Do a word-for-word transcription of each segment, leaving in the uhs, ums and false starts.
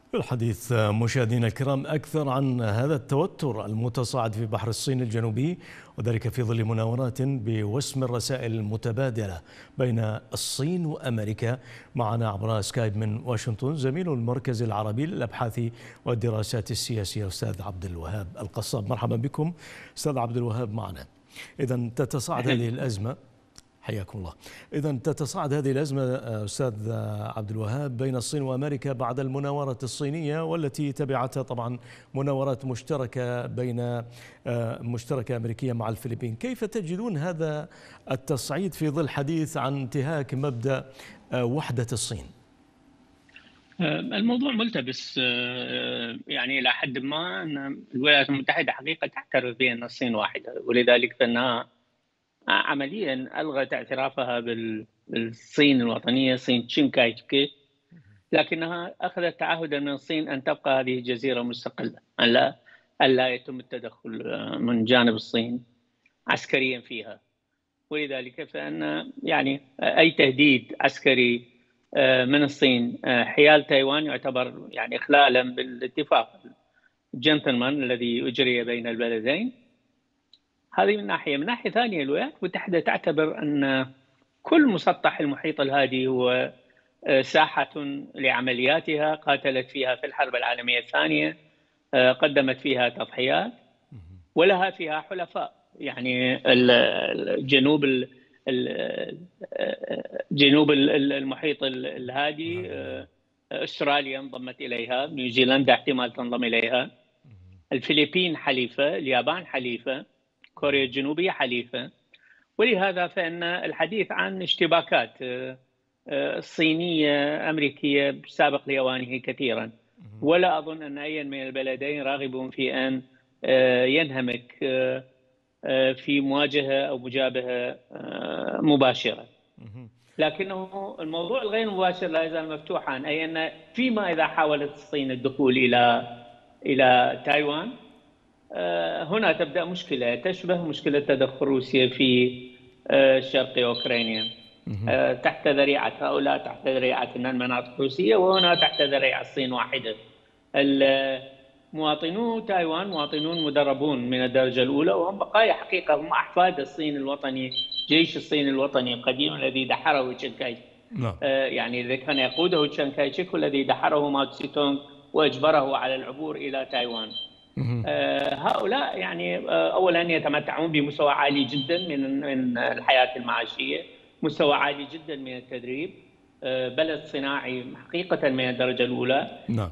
الحديث مشاهدينا الكرام أكثر عن هذا التوتر المتصاعد في بحر الصين الجنوبي، وذلك في ظل مناورات بوسم الرسائل المتبادلة بين الصين وأمريكا. معنا عبر سكايب من واشنطن زميل المركز العربي للأبحاث والدراسات السياسية أستاذ عبد الوهاب القصاب. مرحبا بكم أستاذ عبد الوهاب معنا. إذا تتصاعد هذه الأزمة، حياكم الله. إذا تتصاعد هذه الأزمة أستاذ عبد الوهاب بين الصين وأمريكا بعد المناورة الصينية، والتي تبعتها طبعا مناورات مشتركة بين مشتركة أمريكية مع الفلبين. كيف تجدون هذا التصعيد في ظل حديث عن انتهاك مبدأ وحدة الصين؟ الموضوع ملتبس يعني إلى حد ما. أن الولايات المتحدة حقيقة تعترف بأن الصين واحدة، ولذلك فإنها عمليا ألغت اعترافها بالصين الوطنية، صين تشينكايتشي، لكنها أخذت تعهدا من الصين أن تبقى هذه الجزيرة مستقلة، أن لا أن لا يتم التدخل من جانب الصين عسكريا فيها. ولذلك فإن يعني أي تهديد عسكري من الصين حيال تايوان يعتبر يعني إخلالا بالاتفاق الجنتلمان الذي أجري بين البلدين. هذه من ناحية. من ناحية ثانية، الولايات المتحدة تعتبر أن كل مسطح المحيط الهادي هو ساحة لعملياتها، قاتلت فيها في الحرب العالمية الثانية، قدمت فيها تضحيات ولها فيها حلفاء. يعني الجنوب جنوب المحيط الهادي، أستراليا انضمت إليها، نيوزيلندا احتمال تنضم إليها، الفلبين حليفة، اليابان حليفة، كوريا الجنوبية حليفة. ولهذا فإن الحديث عن اشتباكات صينية أمريكية سابق لأوانه كثيرا، ولا أظن أن أي من البلدين راغب في أن ينهمك في مواجهة أو مجابهة مباشرة. لكنه الموضوع الغير مباشر لا يزال مفتوحا، أي أن فيما إذا حاولت الصين الدخول إلى إلى تايوان، هنا تبدأ مشكلة تشبه مشكلة تدخل روسيا في شرق أوكرانيا، تحت ذريعة هؤلاء، تحت ذريعة أن المناطق روسية، وهنا تحت ذريعة الصين واحدة. مواطنو تايوان مواطنون مدربون من الدرجة الأولى، وهم بقايا حقيقة، هم أحفاد الصين الوطني، جيش الصين الوطني القديم الذي دحره تشينكايتشي. يعني الذي كان يقوده تشينكايتشي الذي دحره ماو تسي تونغ وأجبره على العبور إلى تايوان. هؤلاء يعني أولا يتمتعون بمستوى عالي جدا من من الحياة المعاشية، مستوى عالي جدا من التدريب، بلد صناعي حقيقة من الدرجة الأولى.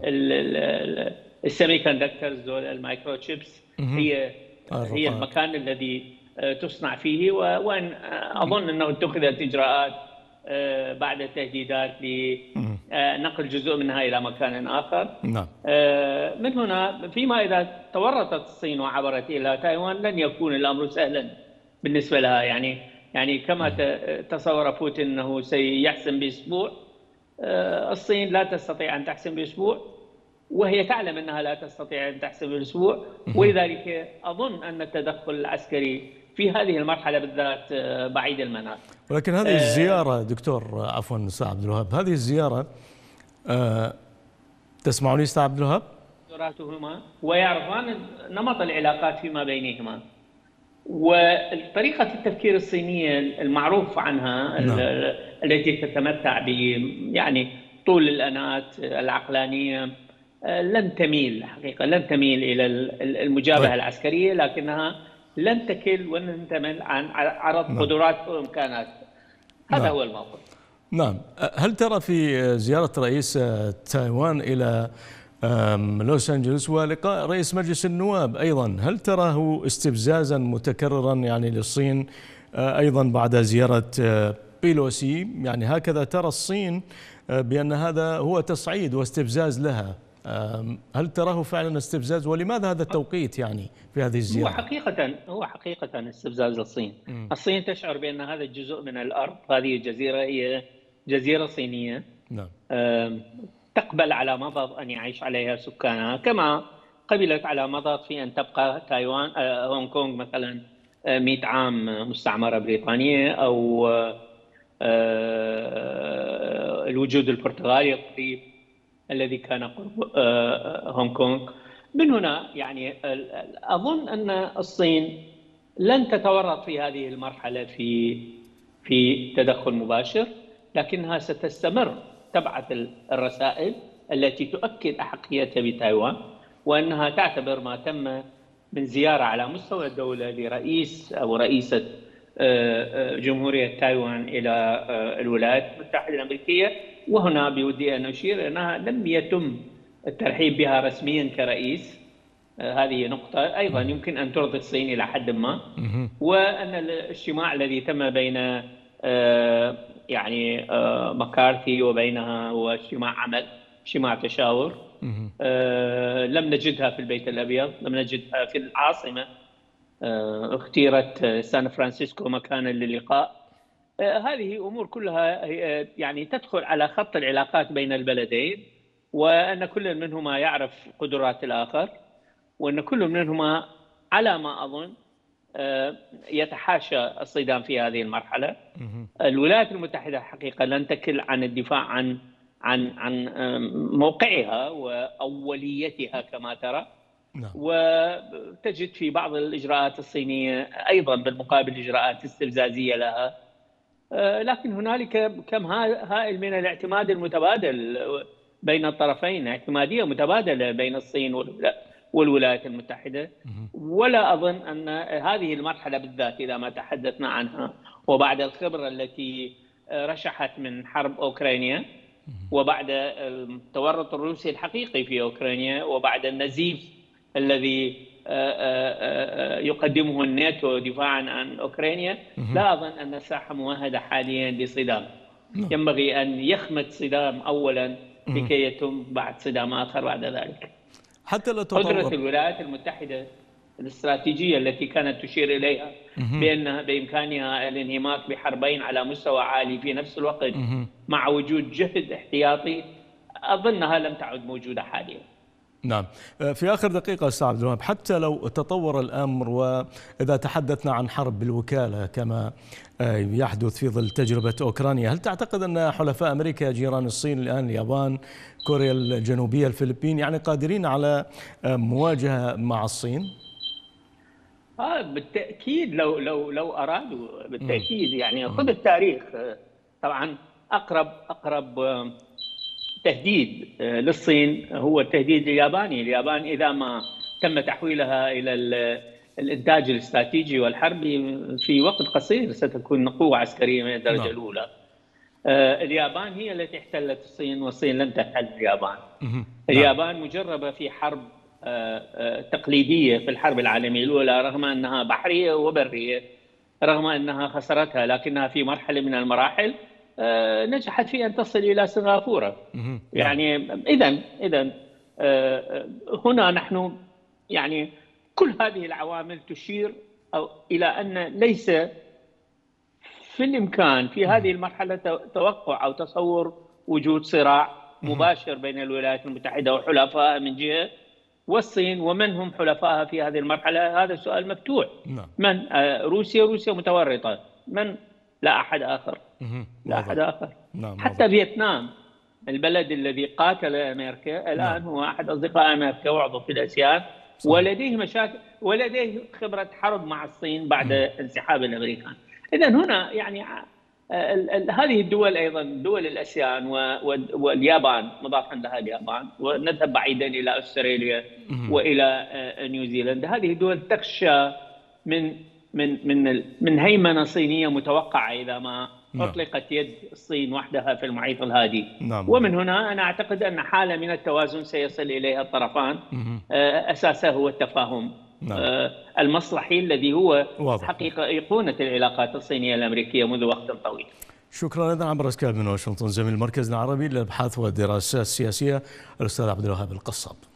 السيمي كوندكتورز، المايكرو تشيبس، هي هي المكان الذي تصنع فيه. وأن أظن أنه اتخذت إجراءات بعد التهديدات لنقل جزء منها إلى مكان آخر. نعم. من هنا فيما إذا تورطت الصين وعبرت إلى تايوان لن يكون الأمر سهلا بالنسبة لها. يعني يعني كما تصور بوتين أنه سيحسم بأسبوع، الصين لا تستطيع أن تحسم بأسبوع، وهي تعلم أنها لا تستطيع أن تحسم بأسبوع. ولذلك أظن أن التدخل العسكري في هذه المرحلة بالذات بعيد المنال. ولكن هذه الزيارة دكتور، عفوا أستاذ عبد الوهاب، هذه الزيارة أه تسمعوني أستاذ عبد الوهاب؟ زياراتهما ويعرفان نمط العلاقات فيما بينهما وطريقة التفكير الصينية المعروف عنها. نعم. التي تتمتع ب يعني طول الأنات العقلانية، لن تميل حقيقة لن تميل إلى المجابهة طيب. العسكرية، لكنها لن تكل ولن تمل عن عرض نعم. قدرات وإمكانات. هذا نعم. هو الموقف. نعم. هل ترى في زيارة رئيس تايوان إلى لوس أنجلوس ولقاء رئيس مجلس النواب أيضا، هل تراه استفزازا متكررا يعني للصين أيضا بعد زيارة بيلوسي؟ يعني هكذا ترى الصين بأن هذا هو تصعيد واستفزاز لها. هل تراه فعلا استفزاز؟ ولماذا هذا التوقيت يعني في هذه الزيارة؟ هو حقيقة هو حقيقة استفزاز للصين. م. الصين تشعر بأن هذا الجزء من الأرض، هذه الجزيرة هي جزيرة صينية. نعم. تقبل على مضض أن يعيش عليها سكانها، كما قبلت على مضض في أن تبقى تايوان هونغ كونغ مثلا مئة عام مستعمرة بريطانية، أو الوجود البرتغالي القريب الذي كان قرب هونغ كونغ. من هنا يعني أظن أن الصين لن تتورط في هذه المرحلة في في تدخل مباشر، لكنها ستستمر تبعث الرسائل التي تؤكد أحقيتها بتايوان، وأنها تعتبر ما تم من زيارة على مستوى الدولة لرئيس أو رئيسة جمهورية تايوان إلى الولايات المتحدة الأمريكية. وهنا بودي أن أشير أنها لم يتم الترحيب بها رسميا كرئيس. هذه نقطة أيضا يمكن أن ترضي الصين إلى حد ما. وأن الاجتماع الذي تم بين يعني مكارثي وبينها هو اجتماع عمل، اجتماع تشاور، لم نجدها في البيت الأبيض، لم نجدها في العاصمة. اختيرت سان فرانسيسكو مكانا للقاء. هذه أمور كلها يعني تدخل على خط العلاقات بين البلدين، وأن كل منهما يعرف قدرات الآخر، وأن كل منهما على ما أظن يتحاشى الصدام في هذه المرحلة. الولايات المتحدة حقيقة لن تكل عن الدفاع عن عن عن موقعها وأوليتها كما ترى، وتجد في بعض الإجراءات الصينية أيضا بالمقابل إجراءات استفزازية لها. لكن هنالك كم هائل من الاعتماد المتبادل بين الطرفين، اعتمادية متبادلة بين الصين والولايات المتحدة. ولا أظن أن هذه المرحلة بالذات إذا ما تحدثنا عنها، وبعد الخبرة التي رشحت من حرب أوكرانيا، وبعد التورط الروسي الحقيقي في أوكرانيا، وبعد النزيف الذي يقدمه الناتو دفاعا عن أوكرانيا، لا أظن أن الساحة ممهدة حاليا لصدام. ينبغي أن يخمد صدام أولا لكي يتم بعد صدام آخر بعد ذلك. حتى لا قدرة الولايات المتحدة الاستراتيجية التي كانت تشير إليها بأنها بإمكانها الانهماك بحربين على مستوى عالي في نفس الوقت مع وجود جهد احتياطي، أظنها لم تعد موجودة حاليا. نعم. في آخر دقيقة أستاذ عبد الوهاب، حتى لو تطور الأمر وإذا تحدثنا عن حرب بالوكالة كما يحدث في ظل تجربة أوكرانيا، هل تعتقد أن حلفاء أمريكا جيران الصين الآن اليابان، كوريا الجنوبية، الفلبين يعني قادرين على مواجهة مع الصين؟ آه بالتأكيد لو لو لو أرادوا بالتأكيد. يعني خذ التاريخ طبعا، أقرب أقرب تهديد للصين هو التهديد الياباني. اليابان إذا ما تم تحويلها إلى الإنتاج الاستراتيجي والحربي في وقت قصير ستكون قوة عسكرية من الدرجة الأولى. اليابان هي التي احتلت الصين، والصين لم تحتل اليابان. اليابان مجربة في حرب تقليدية في الحرب العالمية الأولى، رغم أنها بحرية وبرية، رغم أنها خسرتها، لكنها في مرحلة من المراحل نجحت في أن تصل إلى سنغافورة. يعني إذن إذن هنا نحن يعني كل هذه العوامل تشير أو إلى أن ليس في الإمكان في هذه المرحلة توقع أو تصور وجود صراع مباشر بين الولايات المتحدة وحلفائها من جهة، والصين ومن هم حلفائها في هذه المرحلة. هذا السؤال مفتوح. من؟ روسيا روسيا متورطة. من؟ لا أحد آخر. لا أحد آخر. حتى فيتنام البلد الذي قاتل أمريكا الآن هو أحد أصدقاء أمريكا وعضو في الآسيان، ولديه مشاكل ولديه خبرة حرب مع الصين بعد انسحاب الأمريكان. إذن هنا يعني هذه الدول أيضا دول الآسيان واليابان مضافا لها اليابان، ونذهب بعيدا إلى أستراليا وإلى نيوزيلندا. هذه الدول تخشى من من من من هيمنة صينية متوقعة إذا ما أطلقت يد الصين وحدها في المحيط الهادي. نعم. ومن هنا أنا أعتقد أن حالة من التوازن سيصل إليها الطرفان، أساسها هو التفاهم نعم. المصلحي الذي هو واضح. حقيقة أيقونة العلاقات الصينية الأمريكية منذ وقت طويل. شكرا أيضا عبر سكايب من واشنطن زميل المركز العربي للأبحاث والدراسات السياسية الأستاذ عبد الوهاب القصاب.